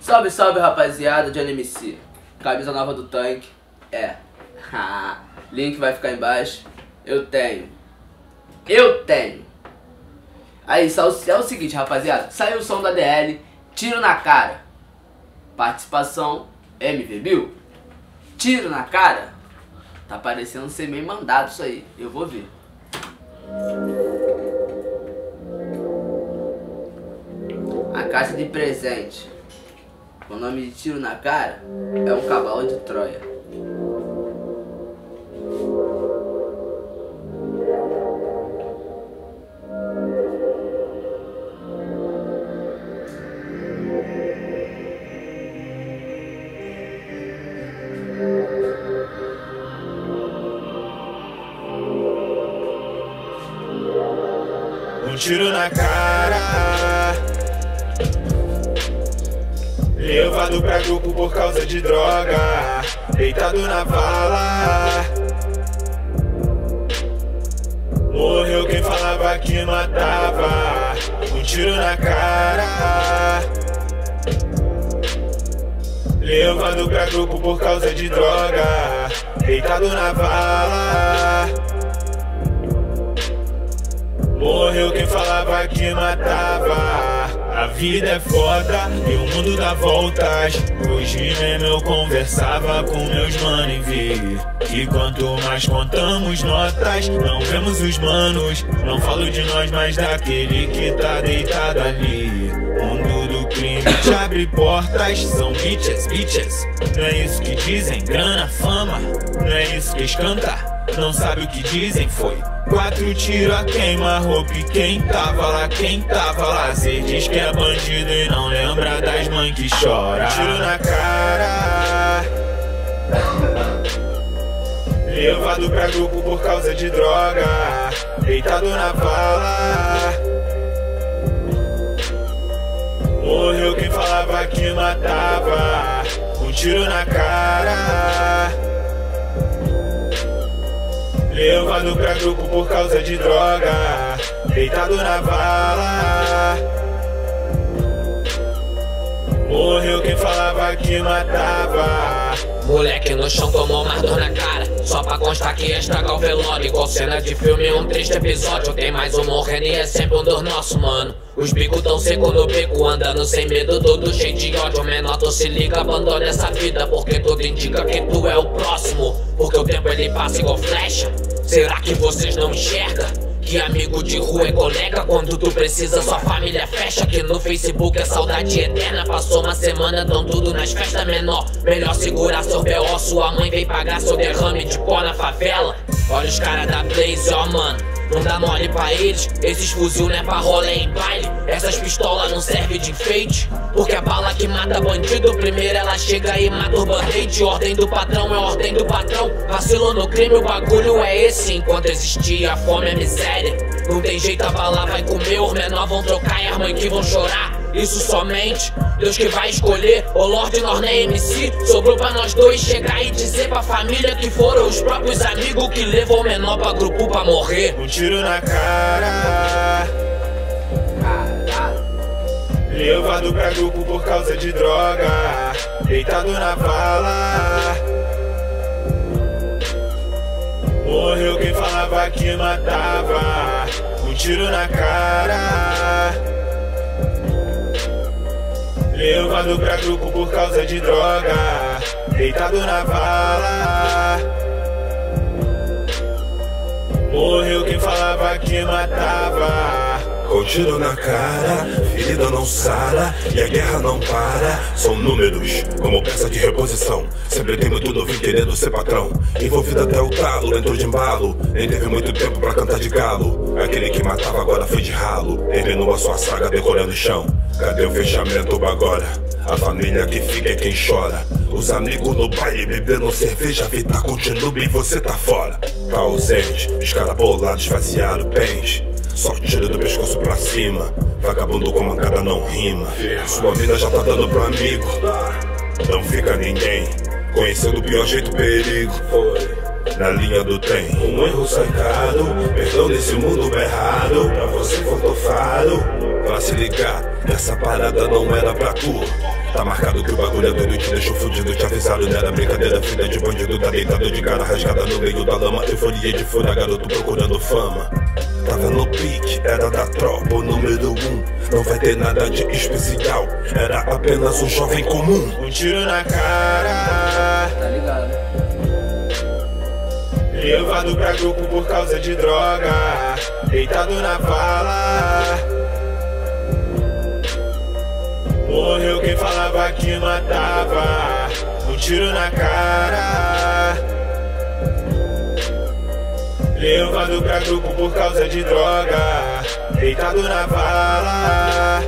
Salve, salve, rapaziada, Johnny MC. Camisa nova do tanque. Link vai ficar embaixo. Eu tenho. Aí, é o seguinte, rapaziada. Saiu o som da DL. Tiro na cara. Participação MV Bill. Tiro na cara. Tá parecendo ser meio mandado isso aí. Eu vou ver. A caixa de presente. O nome de Tiro na Cara é um cavalo de Troia. Um tiro na cara, levado pra grupo por causa de droga, deitado na vala. Morreu quem falava que matava. Um tiro na cara, levado pra grupo por causa de droga, deitado na vala. Morreu quem falava que matava. A vida é foda e o mundo dá voltas. Hoje mesmo eu conversava com meus mano e vi que quanto mais contamos notas, não vemos os manos. Não falo de nós, mas daquele que tá deitado ali. Mundo do crime te abre portas. São bitches, não é isso que dizem. Grana, fama, não é isso que eles cantam. Não sabe o que dizem, foi 4 tiros a queima-roupa. E quem tava lá, cê diz que é bandido e não lembra das mães que choram. Tiro na cara, levado pra grupo por causa de droga, deitado na vala. Morreu quem falava que matava. Um tiro na cara, levado pra grupo por causa de droga, deitado na vala. Morreu quem falava que matava. Moleque no chão tomou mais dor na cara, só pra constar que ia estragar o velório. Igual cena de filme, um triste episódio. Tem mais um morrendo e é sempre um dos nossos, mano. Os bicos tão seco no beco, andando sem medo, todo cheio de ódio. Menor, tu se liga, abandona essa vida, porque tudo indica que tu é o próximo. Porque o tempo ele passa igual flecha. Será que vocês não enxergam? Que amigo de rua é colega, quando tu precisa sua família fecha. Que no Facebook é saudade eterna. Passou uma semana, dão tudo nas festas menor. Melhor segurar seu B.O. Sua mãe vem pagar seu derrame de pó na favela. Olha os caras da Blaze, ó mano, não dá mole pra eles. Esses fuzil não é pra rolê em baile. Essas pistolas não servem de enfeite, porque a bala que mata bandido, primeiro ela chega e mata o band-aid. Ordem do patrão é ordem do patrão. Vacilou no crime, o bagulho é esse. Enquanto existia a fome, a miséria, não tem jeito, a bala vai comer. Os menor vão trocar e as mães que vão chorar. Isso somente Deus que vai escolher. Ô Lorde, nós nem MC. Sobrou pra nós dois chegar e dizer pra família que foram os próprios amigos que levou o menor pra grupo pra morrer. Um tiro na cara, levado pra grupo por causa de droga, deitado na vala. Morreu quem falava que matava. Um tiro na cara, levado pra grupo por causa de droga, deitado na vala. Morreu quem falava que matava. Com tiro na cara, ferida não sara e a guerra não para. São números, como peça de reposição. Sempre tem muito novinho querendo ser patrão. Envolvido até o talo, entrou de embalo. Nem teve muito tempo pra cantar de galo. Aquele que matava agora foi de ralo. Terminou a sua saga decorando o chão. Cadê o fechamento agora? A família que fica é quem chora. Os amigos no baile bebendo cerveja. A vida continua e você tá fora. Tá ausente, os caras bolados esvaziaram o pente. Só tiro do pescoço pra cima. Vagabundo com mancada não rima. Sua vida já tá dando pro amigo. Não fica ninguém conhecendo o pior jeito, perigo. Na linha do trem, um erro sai caro. Perdão nesse mundo errado. Pra você for tofado, pra se ligar, essa parada não era pra tu. Tá marcado que o bagulho é doido, te deixou fudido, te avisaram, não era brincadeira, vida de bandido, tá deitado de cara rasgada no meio da lama, euforia de fura, garoto procurando fama. Tava no pique, era da tropa, o número 1, não vai ter nada de especial, era apenas um jovem comum. Um tiro na cara, Tá ligado? levado pra grupo por causa de droga, deitado na vala. Morreu quem falava que matava, um tiro na cara. Levado pra grupo por causa de droga, deitado na vala.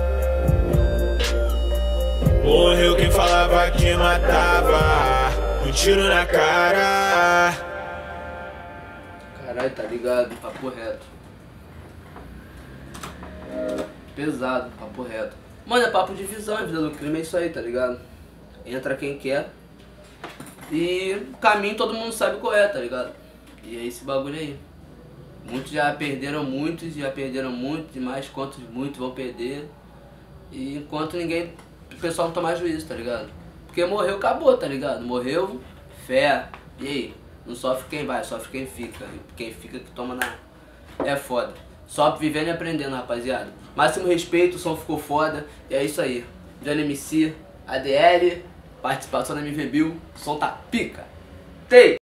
Morreu quem falava que matava, um tiro na cara. Caralho, tá ligado? Papo reto. Pesado, papo reto. Mano, é papo de visão, a vida do crime é isso aí, tá ligado? Entra quem quer. E o caminho todo mundo sabe qual é, tá ligado? E é esse bagulho aí. Muitos já perderam muito, e mais quantos muitos vão perder. E enquanto ninguém, o pessoal não tomar juízo, tá ligado? Porque morreu, acabou, tá ligado? Morreu, fé. E aí? Não sofre quem vai, sofre quem fica. Quem fica que toma na... É foda. Só vivendo e aprendendo, rapaziada. Máximo respeito, o som ficou foda. E é isso aí. Johnny MC, ADL, participação da MV Bill, som tá pica. Tei!